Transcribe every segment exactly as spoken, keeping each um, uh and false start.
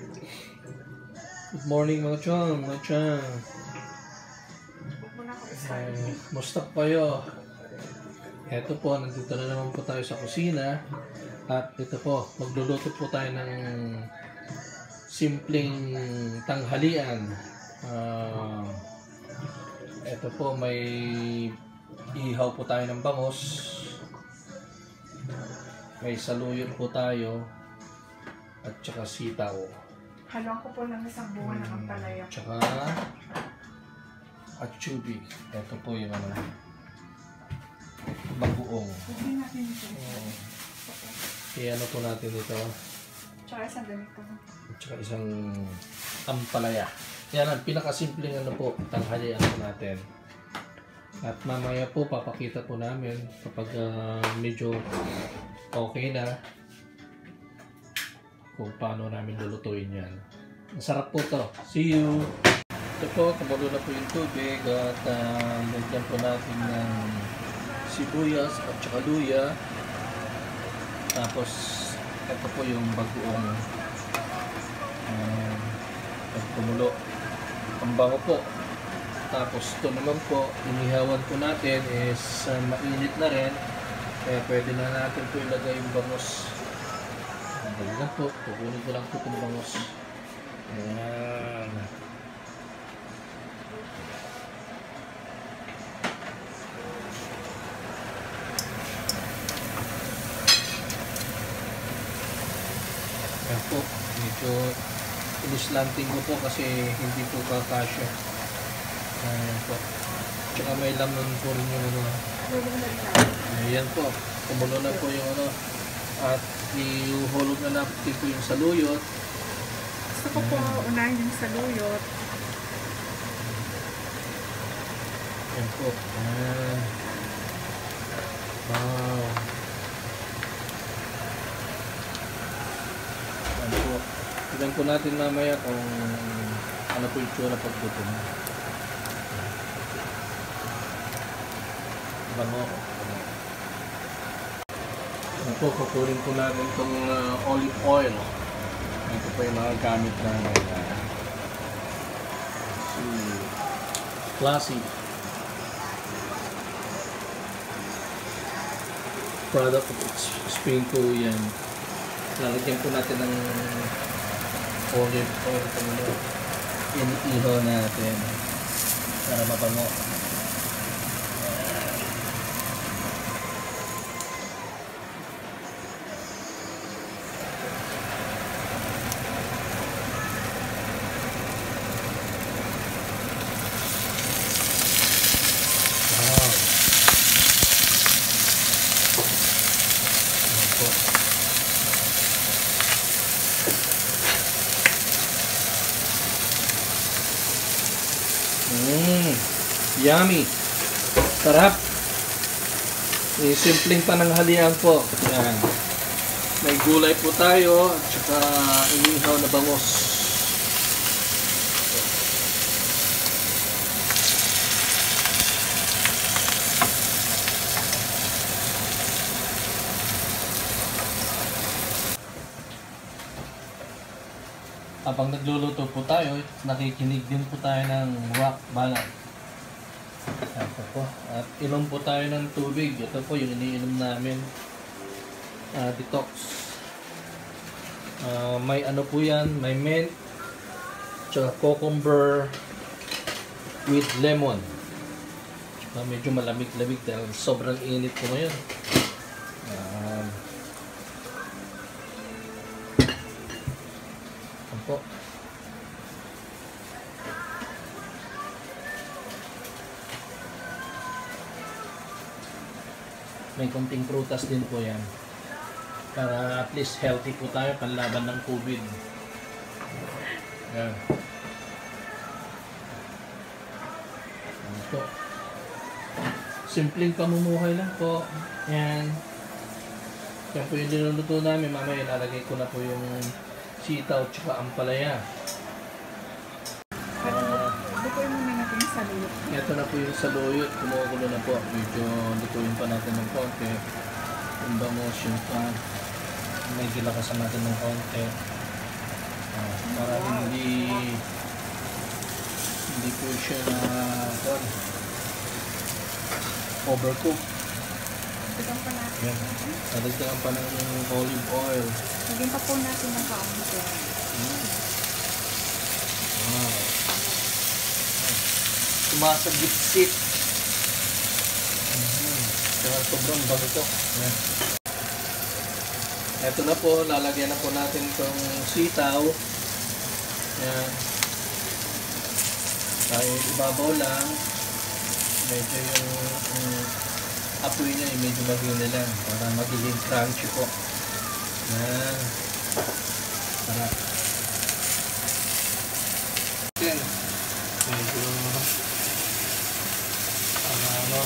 Good morning mga chong, mga chong. Uh, musta po kayo? Ito po, nandito na naman po tayo sa kusina. At ito po, magluluto po tayo ng simpleng tanghalian. Uh, ito po, may ihaw po tayo ng bangos. May saluyot po tayo. At saka sitaw. Halong ko po ng isang bunga ng ampalaya. Tsaka achubi. Ito po yung ano, bagoong. Hindi natin ito. Uh, kaya ano po natin ito. Tsaka isang ganito. Tsaka isang ampalaya. Yan ang pinakasimpleng ano po, tanghalian po natin. At mamaya po papakita po namin kapag uh, medyo okay na kung paano namin lulutuin yan. Masarap po to. See you! Ito po, kumulo na po yung tubig at uh, lagyan po natin ng sibuyas at saka luya. Tapos, ito po yung bagoong uh, at kumulo. Ang bango po. Tapos, ito naman po, inihawan po natin is uh, mainit na rin. Kaya pwede na natin po ilagay yung bangos. Dali lang po, kukunin ko lang po itong bangos. Ayan. Ayan po, medyo inislanting ko po kasi hindi po kakasya. Ayan po. Tsaka may laman po rin yung ano. Ayan po, kumulo na po yung ano. At iuhulog na natin po yung saluyot. Gusto ko po unahin yung saluyot. Ayan po. Ayan. Wow. Ayan po. Tignan po natin mamaya kung ano po yung tsura pagluto mo. Bango. Ito po, kukunin po natin itong uh, olive oil. Ito po yung mga gamit namin. Uh, si Classy. Product of Spain po yan. Lalagyan po natin ng olive oil. Iniiho natin para mabango. Mmm, yummy. Sarap. Yung simpleng pananghalian po. Yan. May gulay po tayo at saka inihaw na bangos. Habang nagluluto po tayo, nakikinig din po tayo ng rock ballad. Ito po. At inom po tayo ng tubig. Ito po yung iniinom namin. Uh, detox. Uh, may ano po yan, may mint, tsaka cucumber with lemon. Tsaka medyo malamig-lamig dahil sobrang init po ngayon. Uh, po. May konting prutas din po yan para at least healthy po tayo panlaban ng COVID. Yan. Ito. Simpleng pamumuhay lang po. Yan. Yan po yung niluluto namin. Mamaya ilalagay ko na po yung sitaw tsaka ampalaya. Uh, Lutuin muna natin yung saluyot. Ito na po yung saluyot. Kumukulo na po. Medyo lutuin pa natin ng konti. Yung bangos, yung pan. May gilakasan natin ng konti. Uh, Hindi po siya uh, overcook. Dagdagan pa natin. Yan. Nadagdagan pa ng olive oil. Lagyan pa po natin ng kaunti. Mm. Wow. Sumasagip-sip. Mm-hmm. Kaya sobrang bago ito. Yan. Ito na po, lalagyan na po natin itong sitaw. Yan. Tayo ibabaw lang. Medyo yung um, apoy niya, medyo bagyo na lang para magiging crunchy po. Yan. Tara. Yan. Medyo ano ano.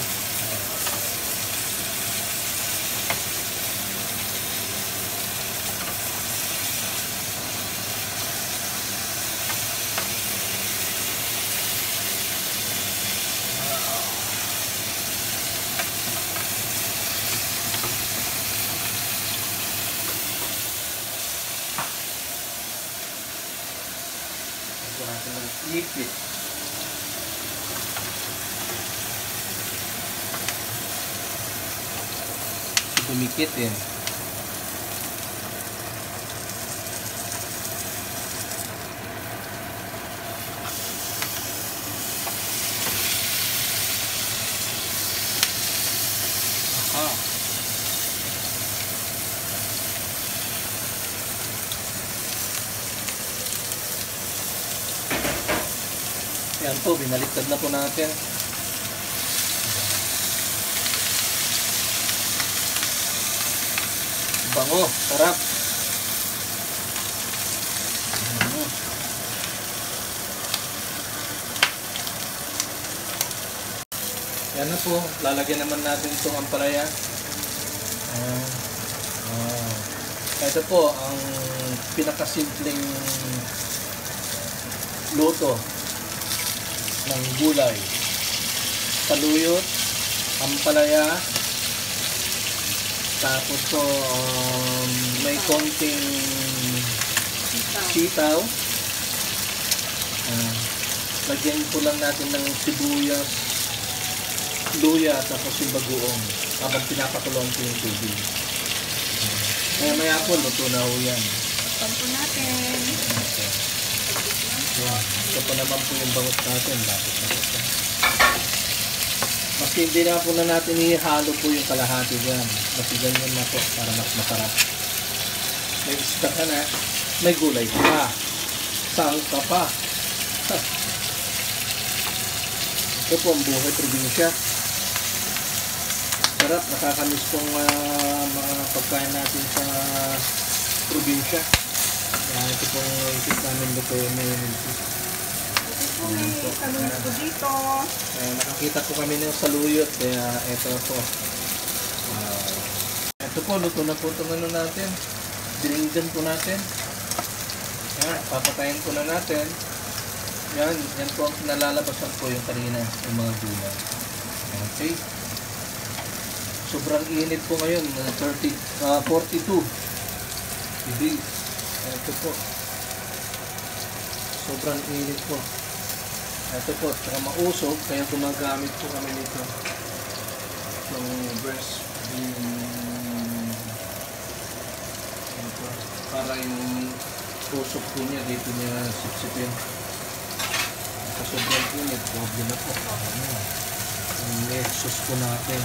Natin mag-ipit. Dumikit eh. Aha. Yan po, binaliktad na po natin. Bango, sarap. Yan na po, lalagyan naman natin itong ampalaya. Uh, uh, ito po ang pinakasimpleng luto ng gulay. Saluyot, ampalaya, tapos po um, may konting sitaw. Uh, lagyan po lang natin ng sibuyas, luya, tapos yung bagoong habang pinapakulong po yung tubig. Kaya uh, maya po, luto na ho yan. Pan po natin. Okay. Yeah. Ito po naman po yung bangot natin. Lapit na ito. Mas hindi na po na natin ihalo po yung kalahati dyan. Mas ganyan na po para mas masarap. May isda ka na. May gulay pa. Saan ka pa? Ha. Ito po ang buhay probinsya. Sarap. Nakakamiss pong uh, mga pagkain natin sa probinsya. Yan, ito pong isip namin luto may Ito may saluyot po dito. eh, nakakita po kami ng saluyot, kaya ito po. Uh, ito po, luto na po itong ano natin. Dinigdan po natin. Yan, papatayin po na natin. Yan, yan po ang nalalabasan po yung kanina, yung mga gulay. Okay. Sobrang init po ngayon, thirty, uh, forty-two degrees. Ito po. Sobrang init po. Ito po, tsaka mausok, kaya gumagamit po kami nito. Itong breast bean. Ito, para yung usok po niya, dito niya sipsipin. Sa sobrang init, grabe na po. Yung nexus po natin.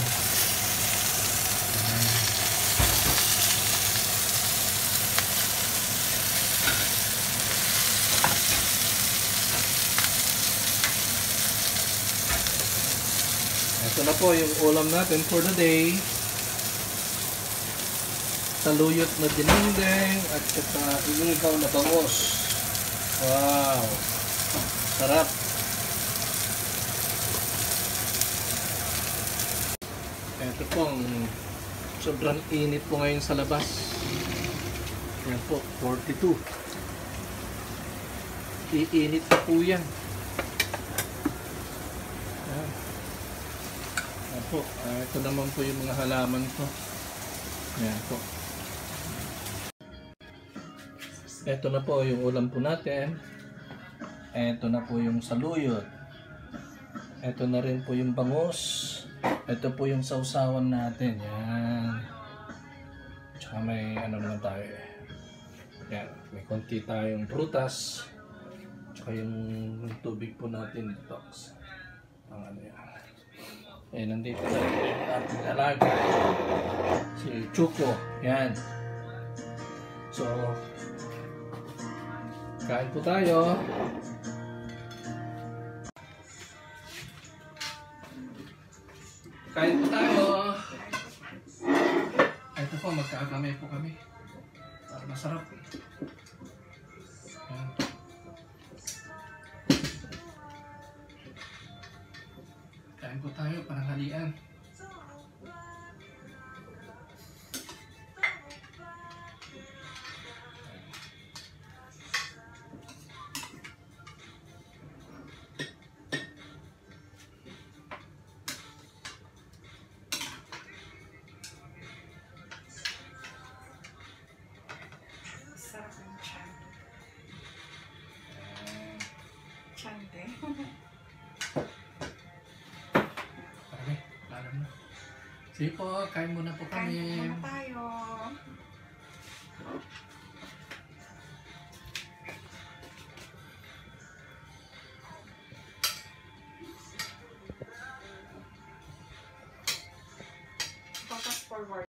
Ito na po yung ulam natin for the day. Saluyot na dinengdeng at saka inihaw na bangos. Wow! Sarap! Ito po, sobrang init po ngayon sa labas. Yan po, forty-two. Iinit na po yan. Yan. Yan po, uh, ito naman po yung mga halaman ko. Yan po. Ito na po yung ulam po natin. Ito na po yung saluyot. Ito na rin po yung bangus. Ito po yung sausawan natin. Yan. Tsaka may ano naman tayo eh. Yan. May konti tayong prutas. Tsaka yung, yung tubig po natin detox. Ang ano yan. Eh, nandito na rin yung ating alaga. Si Chuko. Yan. So, kain po tayo. Kain po tayo. Ito po, magkakamay po kami. Para masarap. Yan. Kain po tayo, pananghalian. Sarap ng chan. Chante. Okay, alam na. Sige po, kain muna po kami. Kain muna tayo. Focus forward.